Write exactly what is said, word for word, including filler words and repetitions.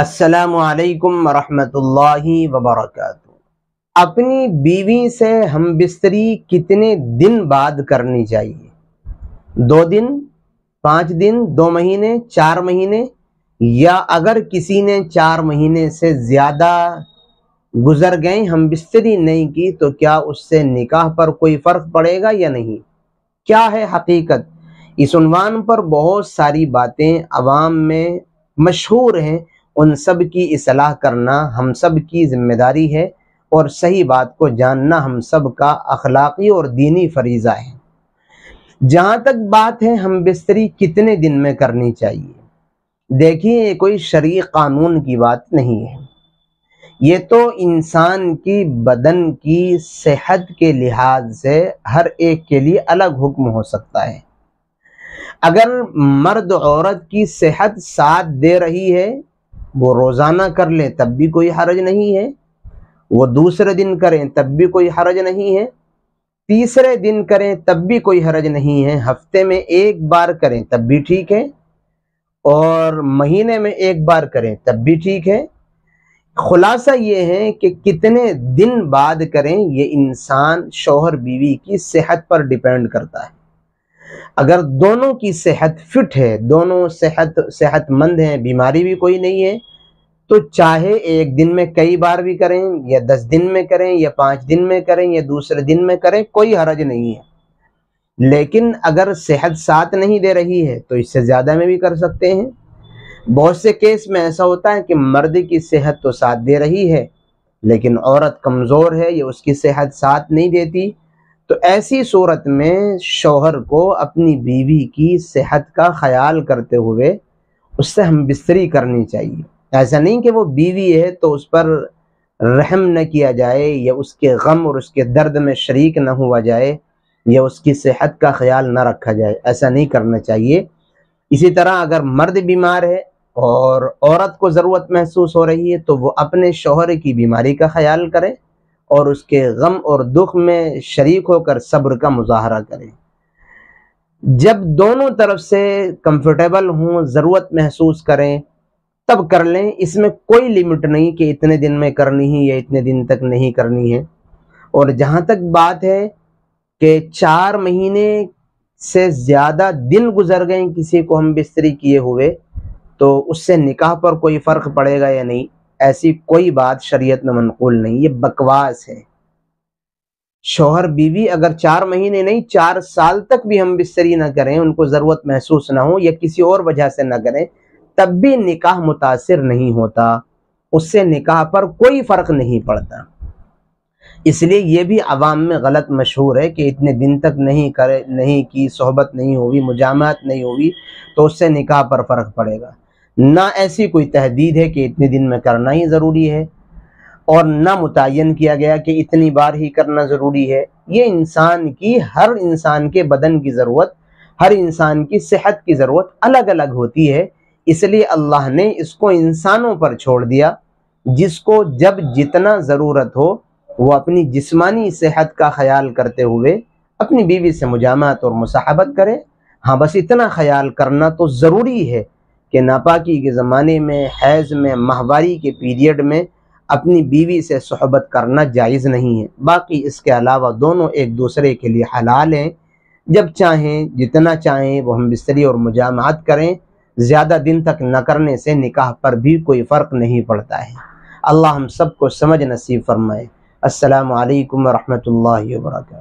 السلام علیکم ورحمۃ اللہ وبرکاتہ۔ اپنی بیوی سے ہم بستری کتنے دن بعد کرنی چاہیے؟ دو دن، پانچ دن، دو مہینے، چار مہینے، یا اگر کسی نے چار مہینے سے زیادہ گزر گئے ہم بستری نہیں کی تو کیا اس سے نکاح پر کوئی فرق پڑے گا یا نہیں؟ کیا ہے حقیقت؟ اس عنوان پر بہت ساری باتیں عوام میں مشہور ہیں، ان سب کی اصلاح کرنا ہم سب کی ذمہ داری ہے، اور صحیح بات کو جاننا ہم سب کا اخلاقی اور دینی فریضہ ہے۔ جہاں تک بات ہے ہم بستری کتنے دن میں کرنی چاہیے، دیکھیے یہ کوئی شرعی قانون کی بات نہیں ہے، یہ تو انسان کی بدن کی صحت کے لحاظ سے ہر ایک کے لیے الگ حکم ہو سکتا ہے۔ اگر مرد عورت کی صحت ساتھ دے رہی ہے، وہ روزانہ کر لیں تب بھی کوئی حرج نہیں ہے، وہ دوسرے دن کریں تب بھی کوئی حرج نہیں ہے، تیسرے دن کریں تب بھی کوئی حرج نہیں ہے، ہفتے میں ایک بار کریں تب بھی ٹھیک ہے، اور مہینے میں ایک بار کریں تب بھی ٹھیک ہے۔ خلاصہ یہ ہے کہ کتنے دن بعد کریں یہ انسان شوہر بیوی کی صحت پر ڈیپینڈ کرتا ہے۔ اگر دونوں کی صحت فٹ ہے، دونوں صحت صحت مند ہیں، بیماری بھی کوئی نہیں ہے، تو چاہے ایک دن میں کئی بار بھی کریں، یا دس دن میں کریں، یا پانچ دن میں کریں، یا دوسرے دن میں کریں، کوئی حرج نہیں ہے۔ لیکن اگر صحت ساتھ نہیں دے رہی ہے تو اس سے زیادہ میں بھی کر سکتے ہیں۔ بہت سے کیس میں ایسا ہوتا ہے کہ مرد کی صحت تو ساتھ دے رہی ہے لیکن عورت کمزور ہے یا اس کی صحت ساتھ نہیں دیتی، تو ایسی صورت میں شوہر کو اپنی بیوی کی صحت کا خیال کرتے ہوئے اس سے ہم بستری کرنی چاہیے۔ ایسا نہیں کہ وہ بیوی ہے تو اس پر رحم نہ کیا جائے، یا اس کے غم اور اس کے درد میں شریک نہ ہوا جائے، یا اس کی صحت کا خیال نہ رکھا جائے، ایسا نہیں کرنا چاہیے۔ اسی طرح اگر مرد بیمار ہے اور عورت کو ضرورت محسوس ہو رہی ہے تو وہ اپنے شوہر کی بیماری کا خیال کرے اور اس کے غم اور دکھ میں شریک ہو کر صبر کا مظاہرہ کریں۔ جب دونوں طرف سے کمفرٹیبل ہوں، ضرورت محسوس کریں، تب کر لیں۔ اس میں کوئی لمٹ نہیں کہ اتنے دن میں کرنی ہے یا اتنے دن تک نہیں کرنی ہے۔ اور جہاں تک بات ہے کہ چار مہینے سے زیادہ دن گزر گئے کسی کو ہم بستری کیے ہوئے تو اس سے نکاح پر کوئی فرق پڑے گا یا نہیں، ایسی کوئی بات شریعت میں منقول نہیں، یہ بکواس ہے۔ شوہر بیوی اگر چار مہینے نہیں چار سال تک بھی ہم بستری نہ کریں، ان کو ضرورت محسوس نہ ہو یا کسی اور وجہ سے نہ کریں، تب بھی نکاح متاثر نہیں ہوتا، اس سے نکاح پر کوئی فرق نہیں پڑتا۔ اس لیے یہ بھی عوام میں غلط مشہور ہے کہ اتنے دن تک نہیں کرے نہیں کی، صحبت نہیں ہوئی، مجامعت نہیں ہوئی تو اس سے نکاح پر فرق پڑے گا۔ نہ ایسی کوئی تحدید ہے کہ اتنے دن میں کرنا ہی ضروری ہے، اور نہ متعین کیا گیا کہ اتنی بار ہی کرنا ضروری ہے۔ یہ انسان کی ہر انسان کے بدن کی ضرورت، ہر انسان کی صحت کی ضرورت الگ الگ ہوتی ہے، اس لیے اللہ نے اس کو انسانوں پر چھوڑ دیا۔ جس کو جب جتنا ضرورت ہو وہ اپنی جسمانی صحت کا خیال کرتے ہوئے اپنی بیوی سے مجامعت اور مصاحبت کرے۔ ہاں بس اتنا خیال کرنا تو ضروری ہے کہ ناپاکی کے زمانے میں، حیض میں، ماہواری کے پیریڈ میں اپنی بیوی سے صحبت کرنا جائز نہیں ہے۔ باقی اس کے علاوہ دونوں ایک دوسرے کے لیے حلال ہیں، جب چاہیں جتنا چاہیں وہ ہم بستری اور مجامعات کریں، زیادہ دن تک نہ کرنے سے نکاح پر بھی کوئی فرق نہیں پڑتا ہے۔ اللہ ہم سب کو سمجھ نصیب فرمائے۔ السلام علیکم ورحمۃ اللہ وبرکاتہ۔